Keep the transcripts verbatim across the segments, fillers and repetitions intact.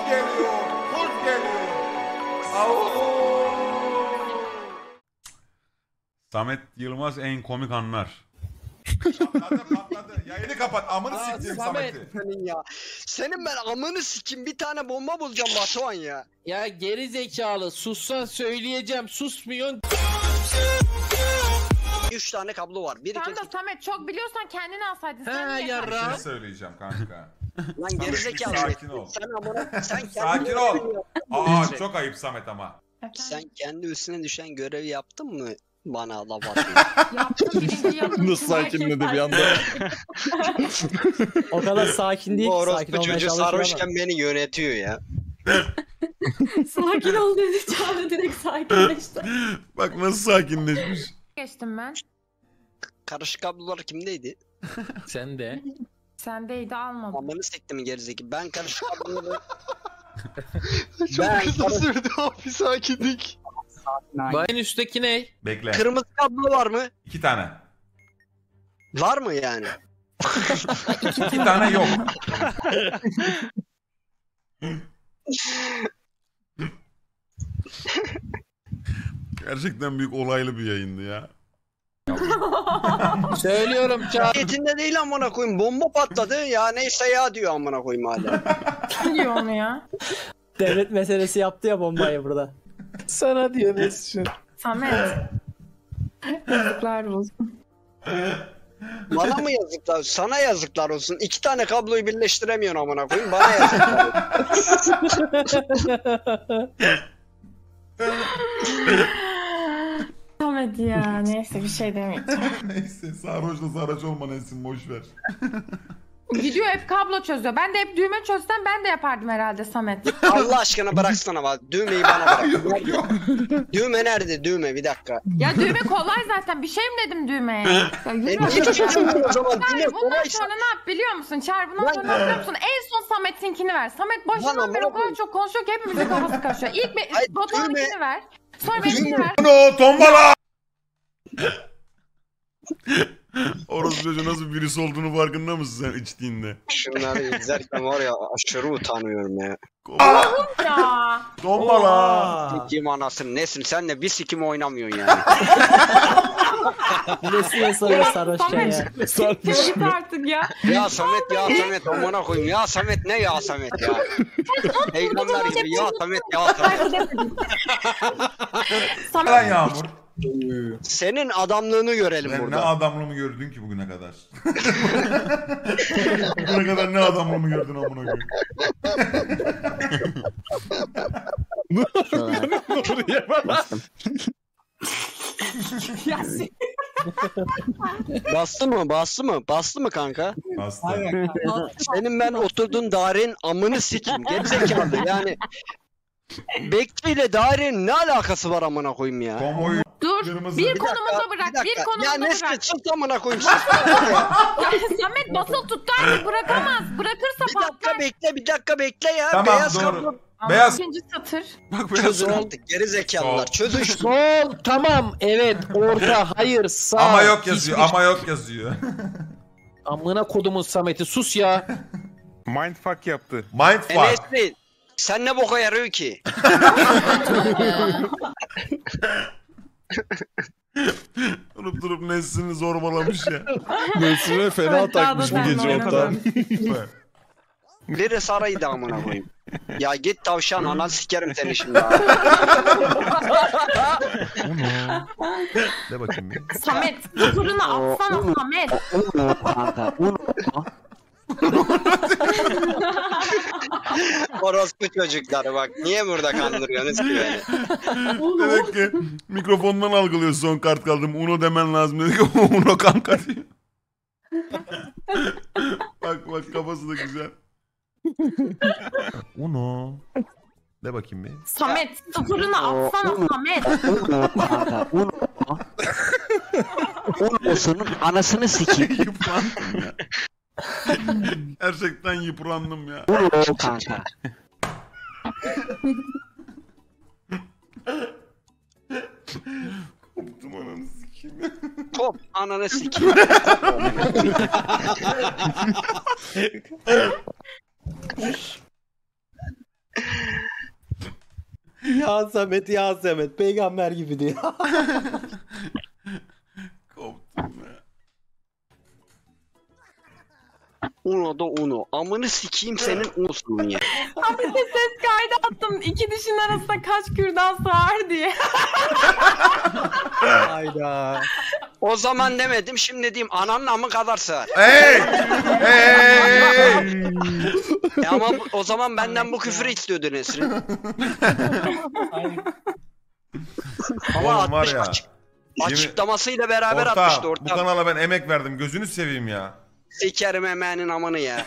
geliyor. Kurt geliyor. Au. Samet Yılmaz en komik anlar. Patladı patladı. Yayını kapat. Amını siktiğim Samet'i. Senin ya. Senin ben amını sikim bir tane bomba bulacağım Batuhan ya. Ya geri zekalı sussan söyleyeceğim susmuyorsun. Üç tane kablo var. Bir Tamam iki... da Samet çok biliyorsan kendini alsaydın. Ha, Sen niye yarra. Bir şey söyleyeceğim kanka. Lan gerizekalı. Sakin ol. Sen amına sen kendi Sakin ol. Aa çok ayıp Samet ama. Sen kendi üstüne düşen görevi yaptın mı? Bana laf atıyor. Yaptım birinci yaptım. Nasıl sakinledi bir anda? O kadar sakin değil Bu ki, sakin orospu olmaya çocuğu çalışıyor sarhoşken beni yönetiyor ya. Sakin ol dedi Çağrı direkt sakinleşti. Bak nasıl sakinleşmiş. Geçtim ben. Karışık kablolar kimdeydi? Sen de. Sendeydi almadım. Amanı siktim gerizeki. Ben karışık kabloları... Çok Ben- kısa sürdü abi sakinlik. Bayın üstteki ne? Bekle. Kırmızı kablo var mı? İki tane. Var mı yani? İki tane yok. Gerçekten büyük olaylı bir yayındı ya. Söylüyorum Çağrı. Niyetinde değil amına koyayım. Bomba patladı ya neyse ya diyor amına koyayım hala. Kim diyor onu ya? Devlet meselesi yaptı ya bombayı burada. Sana diyor Mesut'un. Samet. Yazıklar olsun. Bana mı yazıklar? Sana yazıklar olsun. İki tane kabloyu birleştiremiyorsun amına koyayım. Bana yazıklar olsun. Samet ya neyse bir şey demeyeceğim. Neyse sarhoşla sarhoş olma Nesin boş ver. Gidiyor hep kablo çözüyor. Ben de hep düğme çözsem ben de yapardım herhalde Samet. Allah aşkına bıraksana bak. Düğmeyi bana bırak. Yok yok. Düğme nerede? Düğme bir dakika. Ya düğme kolay zaten. Bir şey mi dedim düğmeye? Ya E yürü. niye çözüyorsun o zaman? Düğme Çağrı bundan kolaysa. sonra ne yap biliyor musun? Çağrı bundan Ben- sonra ne yap biliyor musun? En son Samet'inkini ver. Samet başından Bana beri o bırak. kadar çok konuşuyor ki hepimizin kafası karışıyor. İlk be- Hayır, Batuhan'ınkini düğme- ver. Sonra benimkini ver. No tombala. Orospu çocuğu nasıl birisi olduğunu farkında mısın sen içtiğinde? Şunları izlerken var ya aşırı utanıyorum ya. Ya. Tombala. Sikim anasını Nesin sen de bir sikim oynamıyorsun yani. Nesine sarıyor sarhoşken ya. Siktir git artık ya. Ya Samet ya Samet amına koyayım ya Samet ne ya Samet ya. Peygamber gibi ya Samet ya Samet. Lan Samet Yağmur. Senin adamlığını görelim Sen ne burada. adamlığımı gördün ki bugüne kadar? Bugüne kadar ne adamlığımı gördün amına koyayım? ya. Bastı mı bastı mı bastı mı kanka? Bastı. Senin ben oturduğun dairenin amını sikeyim gerizekalı yani. Bekçi ile dairenin ne alakası var amına koyayım ya? Konvoyu Dur. Kırmızı. Bir Bir konumunda bırak. Bir Ya konumunda Nesli bırak. sus amına koyayım sus. Ya Samet basılı tuttu artık bırakamaz. Bırakırsa Bir dakika patlar. bekle bir dakika bekle ya. Tamam Beyaz doğru. kablo. Ama Beyaz. ikinci satır. Bak beyaz. Çözün artık gerizekalılar çözün şu. Sol tamam evet orta hayır sağ. Ama yok yazıyor. Hiçbir- Ama yok yazıyor. Amına kodumun Samet'i sus ya. Mindfuck yaptı. Mindfuck. Nesli sen ne boka yarıyor ki? Durup durup Nesin'i zorbalamış ya. Nesine fena takmış bu Daha da gece sen ortam. Biri saraydı amına koyayım. Ya git tavşan anan sikerim seni şimdi ha. De bakayım bir. Samet sıfırını atsana Samet. Orospu çocukları bak niye burada kandırıyorsunuz ki beni? Dedik ki mikrofondan algılıyor son kart kaldım. Uno demen lazım dedik. Uno kanka diyor. Bak bak kafası da güzel. Uno. De bakayım bir. Samet sıfırını atsana Samet. Uno'sunun anasını sikeyim. Yıprandım ya. Gerçekten yıprandım ya. Uno kanka. Koptum ananı sikeyim. Top ananı sikeyim. Ya Samet ya Samet peygamber gibi diyor. Koptum ya. Uno da uno. Amını sikeyim senin unosun ya. Abi de ses kaydı attım. İki dişin arasında kaç kürdan sığar diye. Hayda. O zaman demedim şimdi diyeyim ananın amı kadar sığar. Hey! Hey! E ama bu- o zaman benden bu küfürü istiyordu Nesrin. Ama Oğlum var atmış ya. açık, yemin- açıklamasıyla beraber Orta, atmıştı bu ortam. kanala ben emek verdim. Gözünü seveyim ya. Sikerim emeğinin amını ya.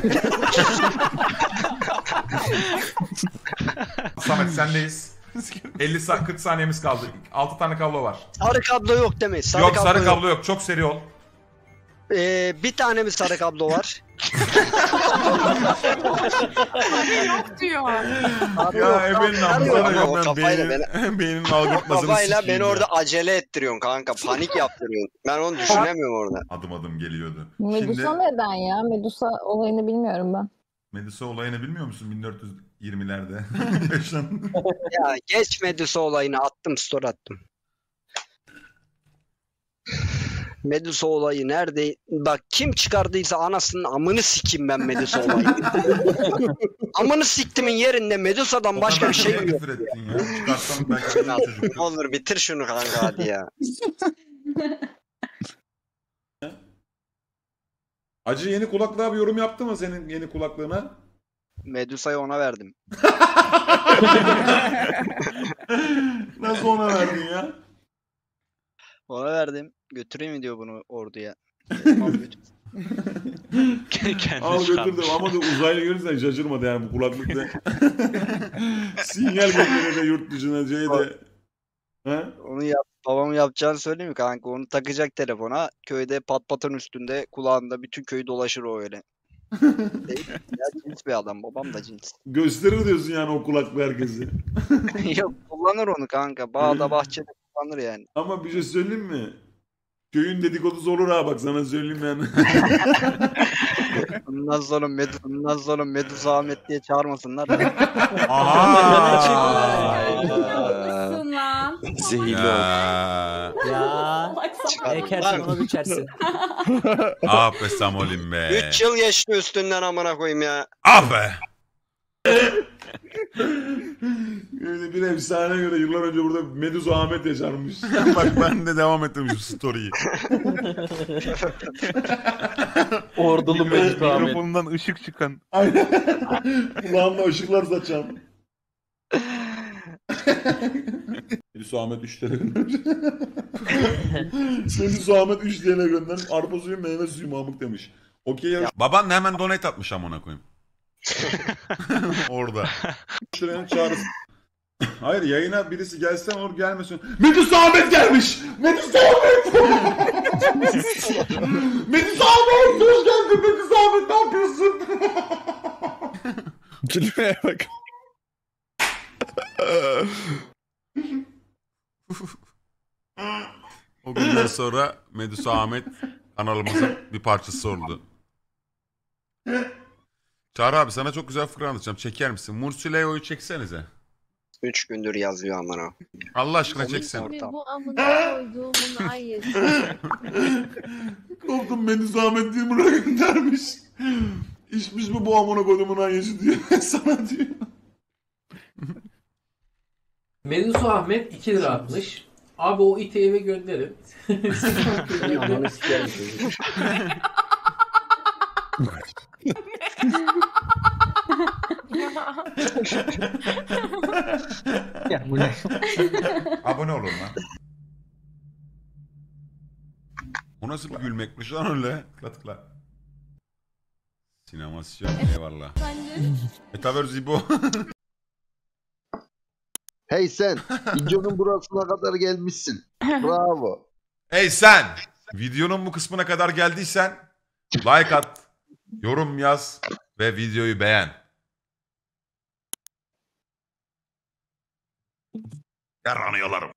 Samet sendeyiz. elli sa- kırk saniyemiz kaldı. altı tane kablo var. Sarı kablo yok değil mi? Sarı yok kablo sarı yok. kablo yok. Çok seri ol. Ee, bir tane mi sarı kablo var? Yok diyor. Sarı Ya yok, ebenin sarı amına yok. da O yok ben kafayla beni, beynin, beynin o algıtmasını kafayla sikeyim beni ya. orada acele ettiriyorsun kanka. Panik yaptırıyorsun. Ben onu düşünemiyorum orada. Adım adım geliyordu. Medusa Şimdi neden ya? Medusa olayını bilmiyorum ben. Medusa olayını bilmiyor musun? bin dört yüz yirmilerde yaşandı. Ya geç Medusa olayını attım story attım. Medusa olayı nerede? Bak kim çıkardıysa anasının amını sikeyim ben Medusa olayını. Amını siktimin yerinde Medusa'dan başka bir şey yok. küfür ettin ya. Çıkarsam belki benim çocuk. Ne olur bitir şunu kanka hadi ya. Acı yeni kulaklığa bir yorum yaptı mı senin yeni kulaklığına? Medusa'yı ona verdim. Nasıl ona verdin ya? Ona verdim. Götüreyim mi diyor bunu orduya. Tamam, götür. Al götürdüm ama da uzaylı görürsen şaşırmadı yani bu kulaklıkta. Sinyal gönderiyor da yurt dışına şey de. Ha? Onu yap, babamın yapacağını söyleyeyim mi kanka? Onu takacak telefona. Köyde pat patın üstünde kulağında bütün köyü dolaşır o öyle. Değil mi? Ya cins bir adam. Babam da cins. Gösterir diyorsun yani o kulaklığı herkese. Yok kullanır onu kanka. Bağda bahçede kullanır yani. Ama bir şey söyleyeyim mi? Köyün dedikodusu olur ha bak sana söyleyeyim yani. Ondan sonra Medusa, ondan sonra Medusa Ahmet diye çağırmasınlar. Nasılsın lan? Zehirli oldu. Ya. Ya. Çıkar. Ekersin onu biçersin. Ah be Samolim be. üç yıl geçti üstünden amına koyayım ya. Ah be. Öyle bir efsane göre yıllar önce burada Medusa Ahmet yaşarmış. Bak ben de devam ettim şu story'yi. Ordulu Medusa Ahmet. Mikrofonundan ışık çıkan. Aynen. Kulağımda ışıklar saçan. Medusa Ahmet üç T L göndermiş. Medusa Ahmet üç T L göndermiş. Arpa suyu meyve suyu mamuk demiş. Okey ya. Baban da hemen donate atmış amına koyayım. Orada. Şuraya çağırıp. Hayır yayına birisi gelse olur gelmesin. Medusa Ahmet gelmiş. Medusa Ahmet. Medusa Ahmet hoş geldin Medusa Ahmet ne yapıyorsun? Gülmeye bak. O günden sonra Medusa Ahmet kanalımızın bir parçası oldu. Çağrı abi sana çok güzel fıkra anlatacağım. Çeker misin? Mursileo'yu çeksenize. üç gündür yazıyor amına. Allah aşkına çeksen. Bir bu amına koyduğumun ay Korktum Medusa Ahmet diye buraya göndermiş. İçmiş mi bu amına kodumun anyesi diyor. Sana diyor. Medusa Ahmet iki lira atmış. Abi o iti eve gönderin. Ananı sikerim. Ya bu ne? Abone olun lan. O nasıl bir gülmekmiş lan öyle? Tıkla tıkla. Sinemasyon eyvallah. Metaverse İbo. Hey sen, videonun burasına kadar gelmişsin. Bravo. Hey sen! Videonun bu kısmına kadar geldiysen like at, yorum yaz ve videoyu beğen. Yaranıyorlarım.